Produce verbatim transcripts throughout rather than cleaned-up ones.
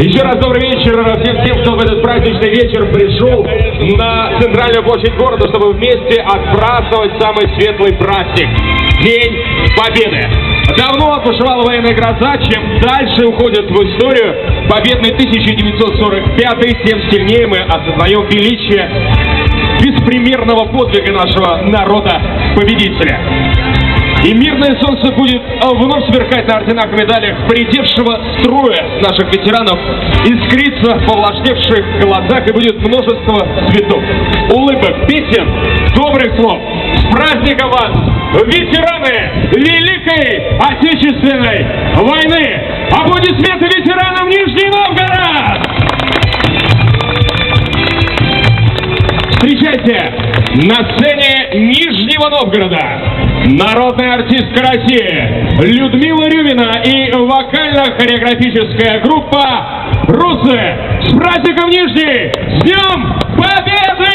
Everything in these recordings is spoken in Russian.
Еще раз добрый вечер всем тем, кто в этот праздничный вечер пришел на центральную площадь города, чтобы вместе отпраздновать самый светлый праздник – День Победы. Давно отбушевала военная гроза, чем дальше уходит в историю победный тысяча девятьсот сорок пятый, тем сильнее мы осознаем величие беспримерного подвига нашего народа-победителя. И мирное солнце будет вновь сверкать на орденах и медалях поредевшего строя наших ветеранов, искриться в повлажневших глазах, и будет множество цветов, улыбок, песен, добрых слов. С праздником вас, ветераны Великой Отечественной войны! Аплодисменты ветеранам Нижний Новгород! Встречайте на сцене Нижнего Новгорода народная артистка России Людмила Рюмина и вокально-хореографическая группа «Русы». С праздником Нижний! С Днем Победы!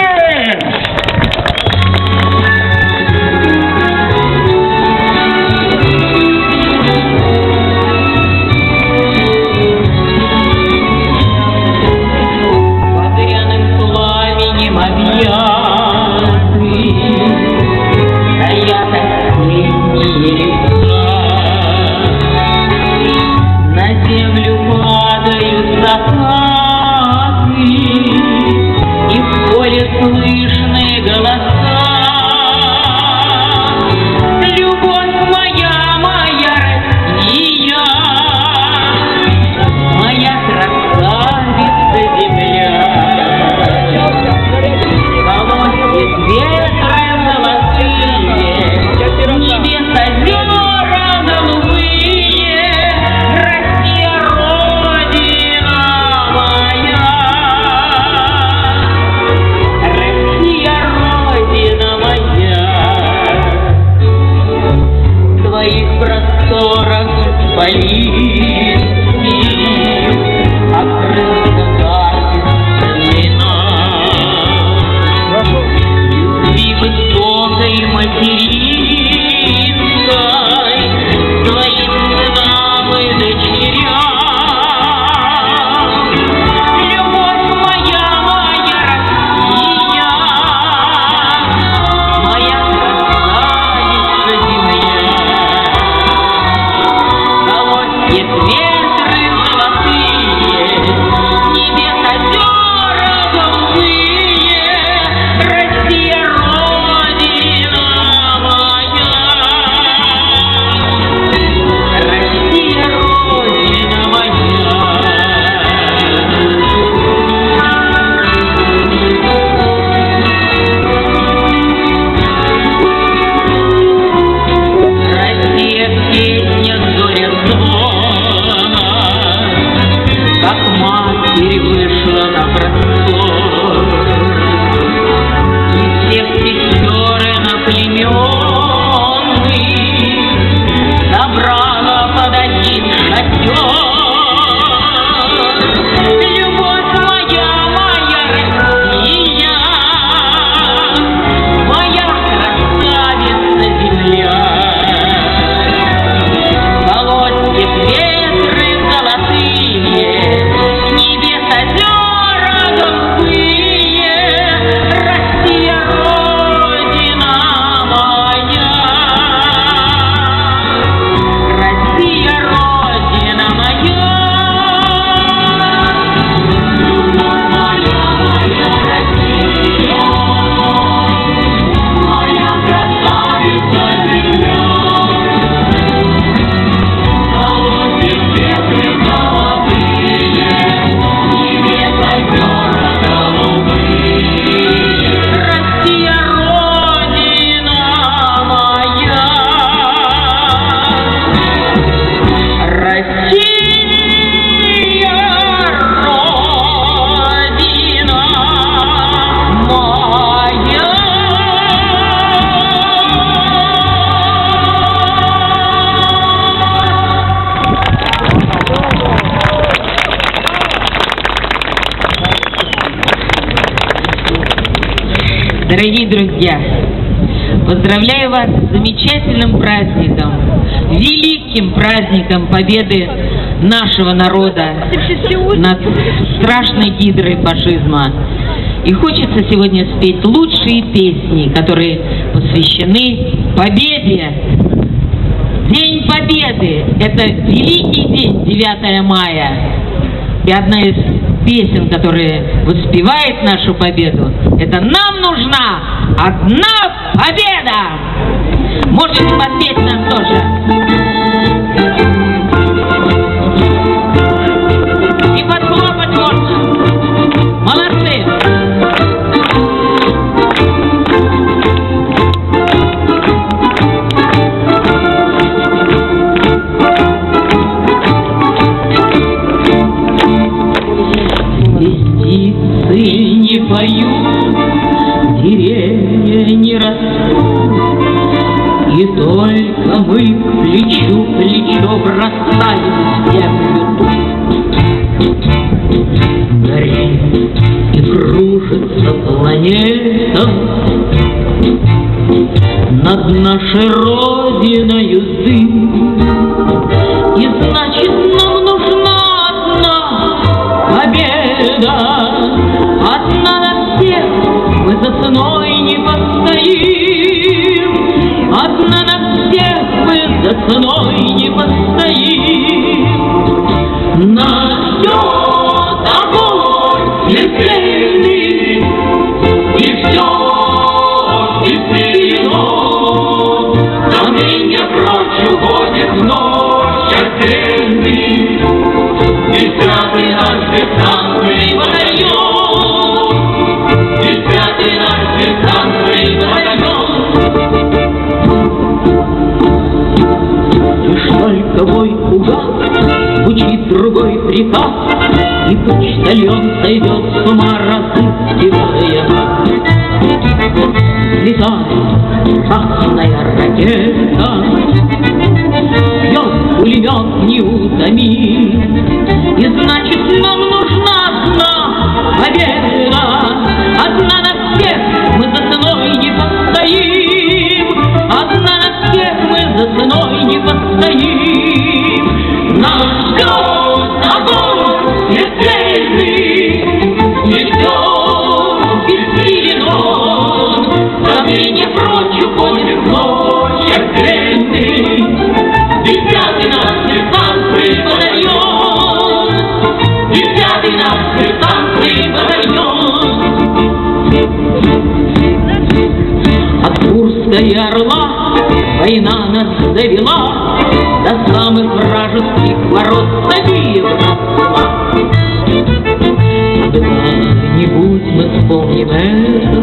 Слышны голоса. Любовь моя, моя Россия, моя красавица земля. Колосья ветры золотые, небес озера голубые, Россия, Родина моя. Полиции, открыта качественная, любви высокой материнской, твоим сынам и дочерям. Любовь моя, моя Россия, моя красавица земля. Ветры золотые, небес озера голубые, Россия, Родина моя. Россия, Родина моя. Россия, песня зоря зона, как матерь вышла на простор, и всех сестер иноплеменных собрала под один шатер. Любовь моя, моя Россия, моя красавица земля. Колосья ветры золотые, небес озера голубые, Россия, Родина моя. Россия, Родина моя. Моя, моя Россия, моя красавица земля. Дорогие друзья, поздравляю вас с замечательным праздником, великим праздником Победы нашего народа над страшной гидрой фашизма. И хочется сегодня спеть лучшие песни, которые посвящены победе. День Победы – это великий день, девятое мая. И одна из песен, которая воспевает нашу победу, это «Нам нужна одна победа». Можете подпеть нам тоже. И подхлопать можно. Молодцы! Не поют, деревья не растут, и только мы к плечу плечо бросаем в землю тут. Горит и кружится планета над нашей родиною дым, и значит нам нужна одна победа. Одна на всех, мы за ценой не постоим. Одна на всех, мы за ценой не постоим. Нас ждет огонь смертельный, и все испепелено. Сомнения прочь уходит в ночь отдельный, десятый наш десантный батальон. Только бой угас, звучит другой приказ, и почтальон сойдет с ума, разыскивая нас. Летает красная ракета, бьет пулемет неутомим, и значит нам нужна одна победа. Одна на всех, мы за ценой не постоим. Одна на всех, мы за ценой не постоим. Нас ждет огонь смертельный, и все испепелено. Сомнения прочь уходит в ночь отдельный, десятый наш десантный батальон. Десятый наш десантный батальон. От Курской Орла война нас довела до самых вражеских ворот Савиев росла. Когда-нибудь мы вспомним это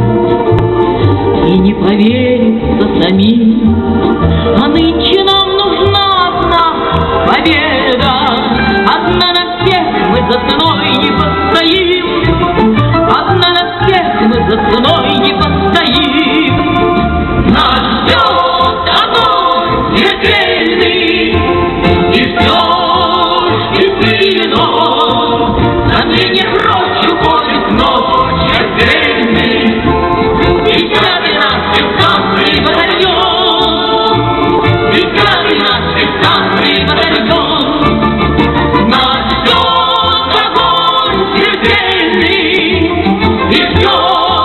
и не поверится самим, а нынче нам нужна одна победа. Одна на всех, мы за ценой не постоим. Одна на всех, мы за ценой не постоим. Нас ждет огонь смертельный, и все испепелено. Сомнения прочь уходит в ночь отдельный, десятый наш десантный батальон. Десятый наш десантный батальон. Нас ждет огонь смертельный, и все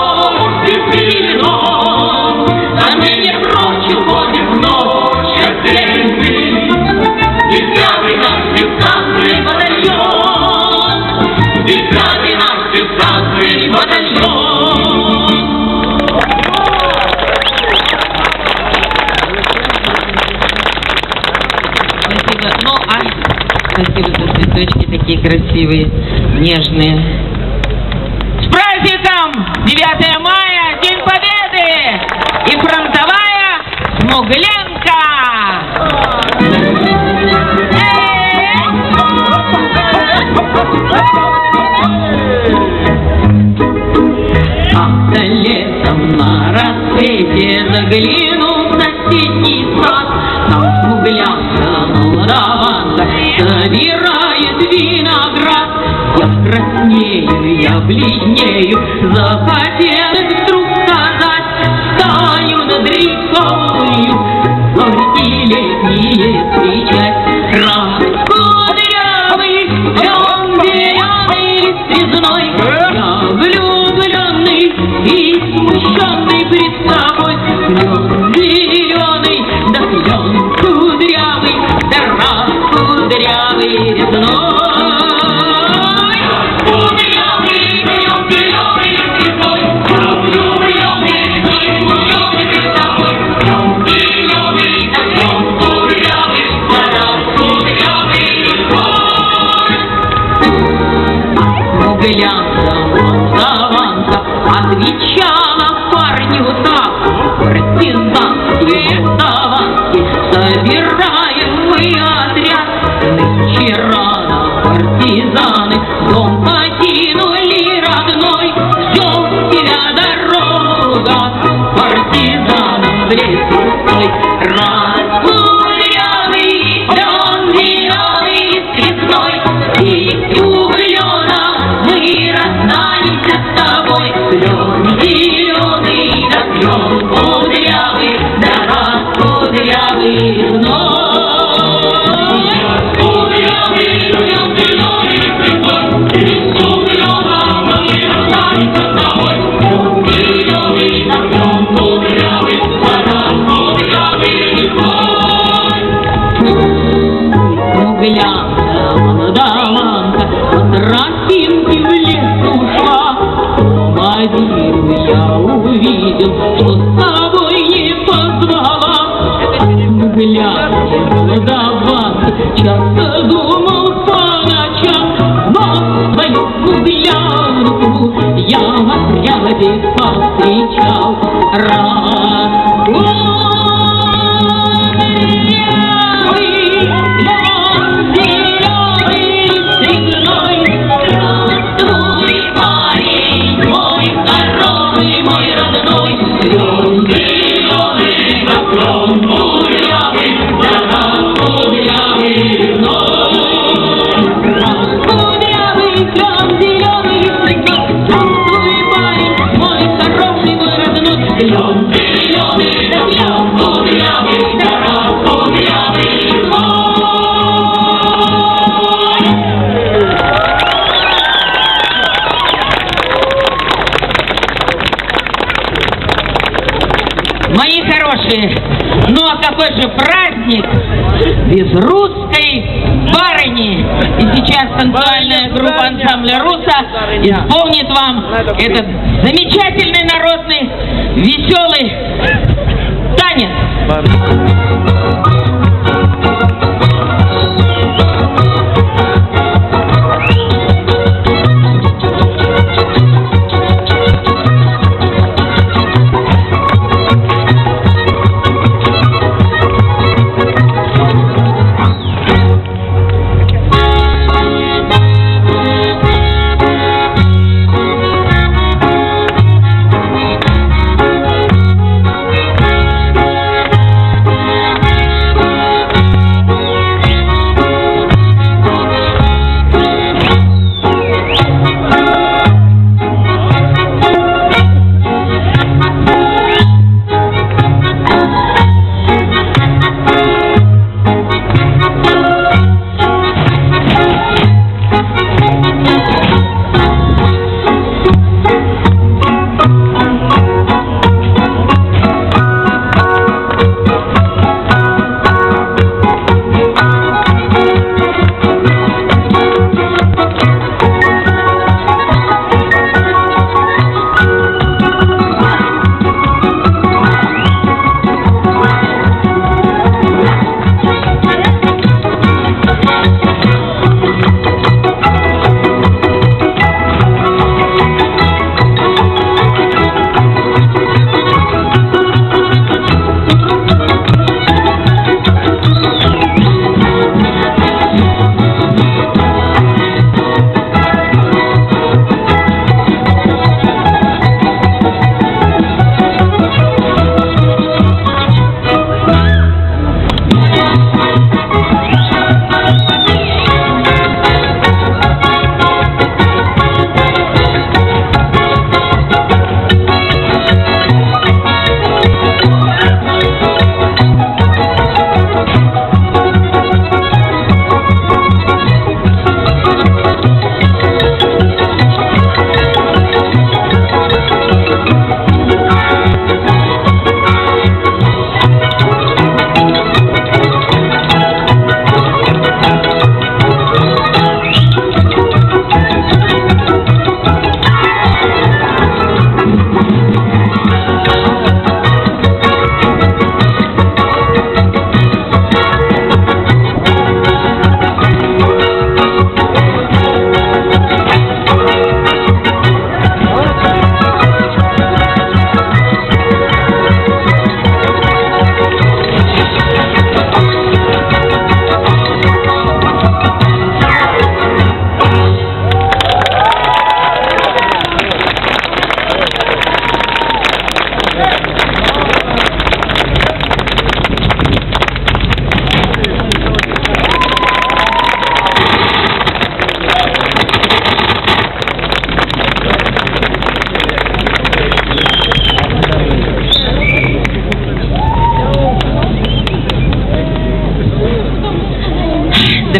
испепелено. Сомнения прочь уходит в ночь отдельный, десятый наш десантный батальон. Десятый наш десантный батальон. Спасибо. Ну, а спасибо за цветочки такие красивые, нежные. С праздником! девятое мая, День Победы! И фронтовая Смугленка! А летом на рассвете загляну в соседний сад, там смуглянка молодаванка собирает виноград. Я краснею, я бледнею, захотелось вдруг сказать: стою над рекою, зорьки летние встречать. Радость годы резной. Я влюбленный и смущенный пред тобой. Клен зеленый, да клен кудрявый, да раз кудрявый резной. Молдаванка отвечала парню так: партизанский, молдаванский, собираем мы отряд. Нынче рано партизаны дом покинули родной. Ждем тебя, дорога, партизанам в лес пустой. Раз кудрявый, клен зеленый, цветной, и углена мы расстанемся с тобой. Клен зеленый, да клен кудрявый, да раз кудрявый резной. Молдаванка по тропинке в лес ушла. Молодину я увидел, что с собой не позвала. Глядя, молдаванка, часто думал по ночам, но свою гуглянку я в отряде повстречал. Раз мои хорошие, ну а какой же праздник без русской барыни? И сейчас танцевальная группа ансамбля «Руса» исполнит вам этот замечательный народный веселый танец.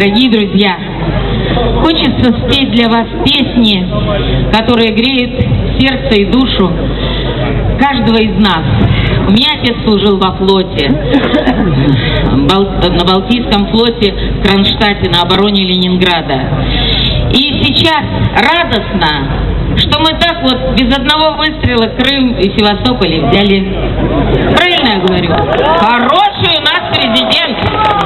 Дорогие друзья, хочется спеть для вас песни, которые греют сердце и душу каждого из нас. У меня отец служил во флоте, на Балтийском флоте в Кронштадте, на обороне Ленинграда. И сейчас радостно, что мы так вот без одного выстрела Крым и Севастополь взяли. Правильно я говорю? Хороший у нас президент.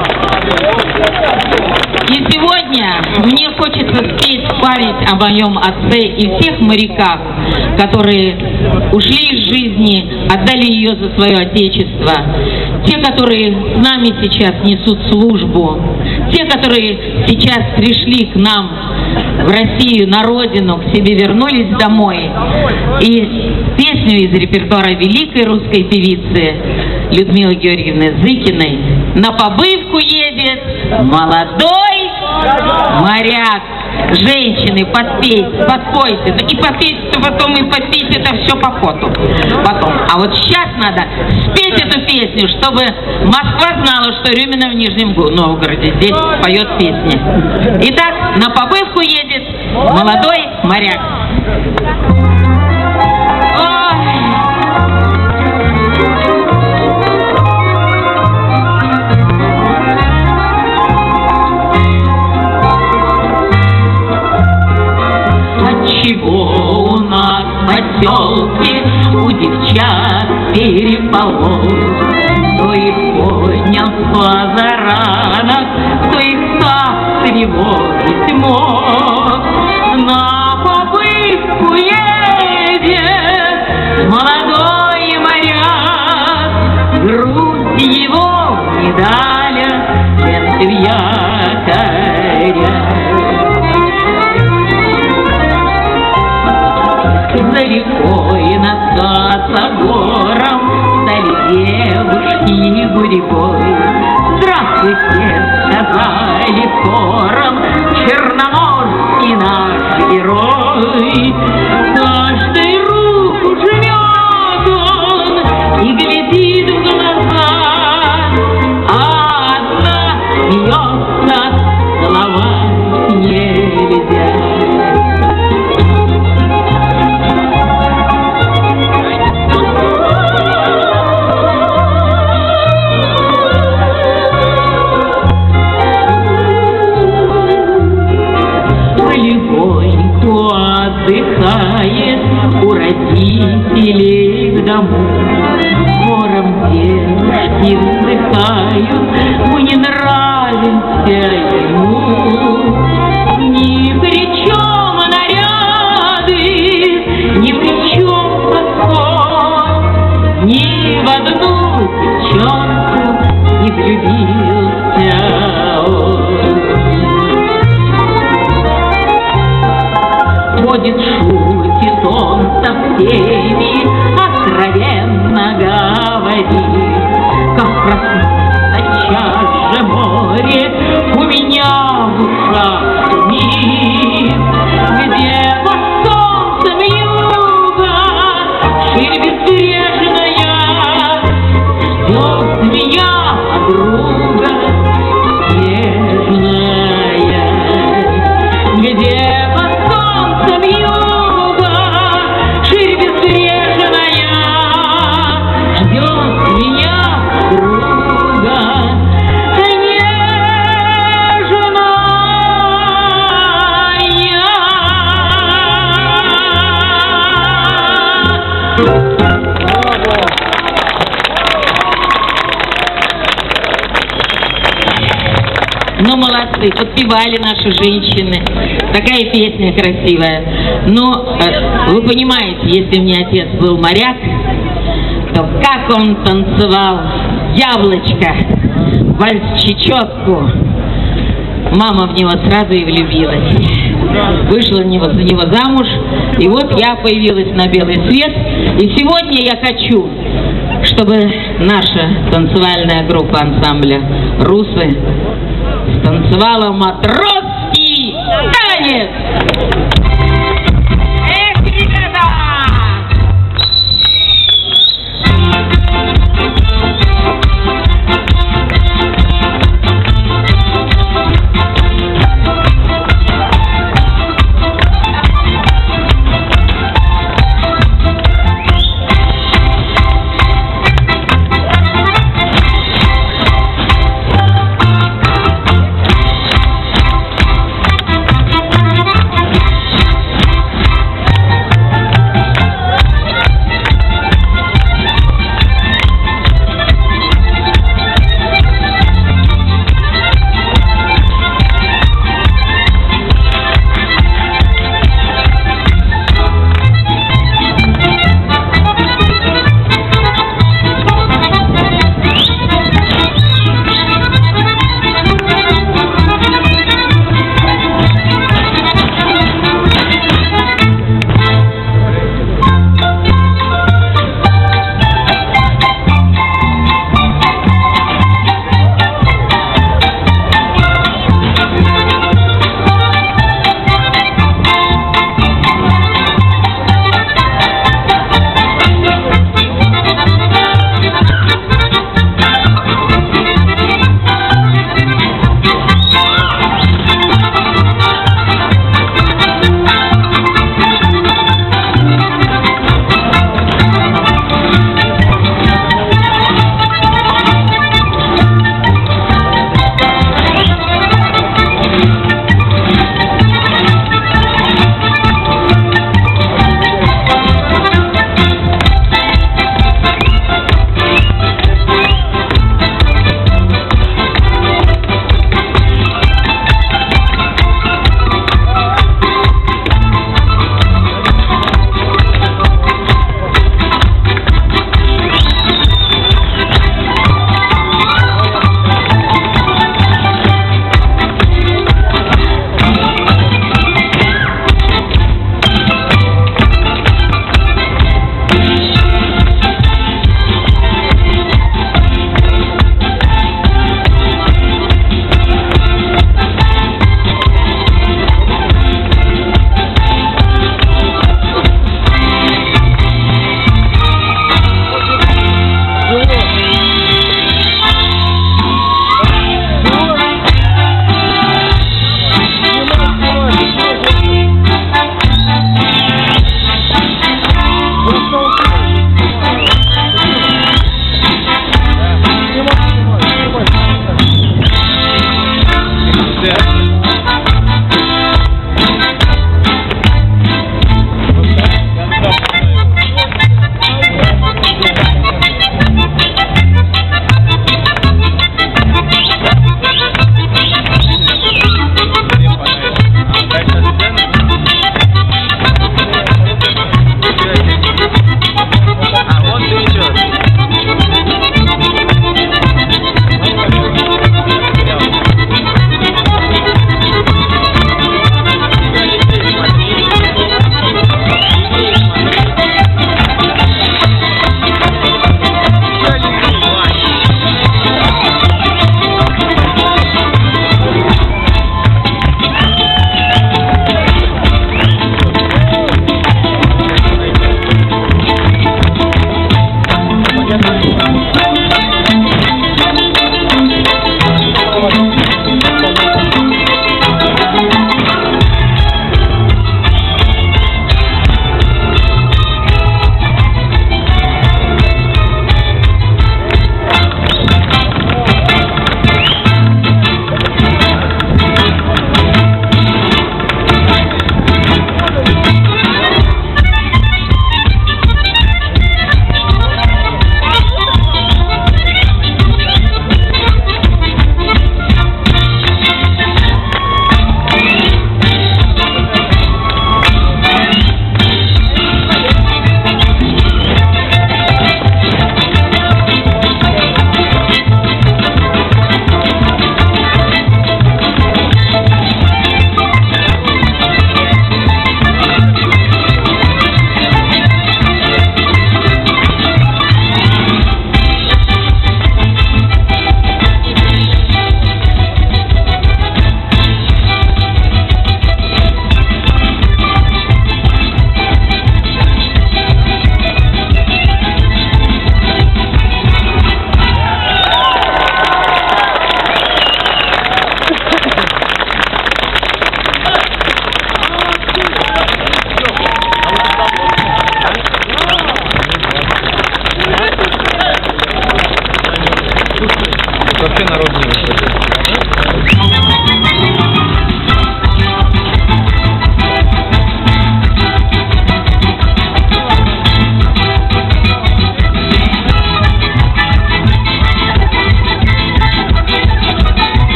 И сегодня мне хочется спеть память о моем отце и всех моряках, которые ушли из жизни, отдали ее за свое отечество. Те, которые с нами сейчас несут службу. Те, которые сейчас пришли к нам в Россию, на родину, к себе вернулись домой. И песню из репертуара великой русской певицы Людмилы Георгиевны Зыкиной «На побывку едет молодой моряк». Женщины, подпейте, подпойте. Да и попейте потом, и попейте, это все по ходу. Потом. А вот сейчас надо спеть эту песню, чтобы Москва знала, что Рюмина в Нижнем Новгороде здесь поет песни. Итак, на побывку едет молодой моряк. Чего у нас в поселке у девчат переполох? Кто их поднял с позаранок, кто их так тревожить мог? На побывку едет молодой моряк, грудь его медаля, ленты в якоря. За рекой над Косогором стали девушки гурьбой. Здравствуйте, сказали хором, черноморский наш герой. Каждый руку жмет он и глядит в глаза, а одна смеется, целовать нельзя. Отдыхает у родителей в дому, хором девушки вздыхают, мы не нравимся ему. Ни при чем наряды, ни при чем подход, ни в одну девчонку не влюбился он. Ходит, шутит он со всеми, откровенно говорит, как проснуться сейчас же море у меня в ушах шумит. Где под солнцем юга ширь безбрежная, ждет меня подруга нежная. Где Ну, молодцы, подпевали наши женщины. Такая песня красивая. Но, э, вы понимаете, если у меня отец был моряк, то как он танцевал яблочко, вальс-чечетку. Мама в него сразу и влюбилась. Вышла за него, за него замуж, и вот я появилась на белый свет. И сегодня я хочу, чтобы наша танцевальная группа ансамбля «Русы» станцевала матросский танец.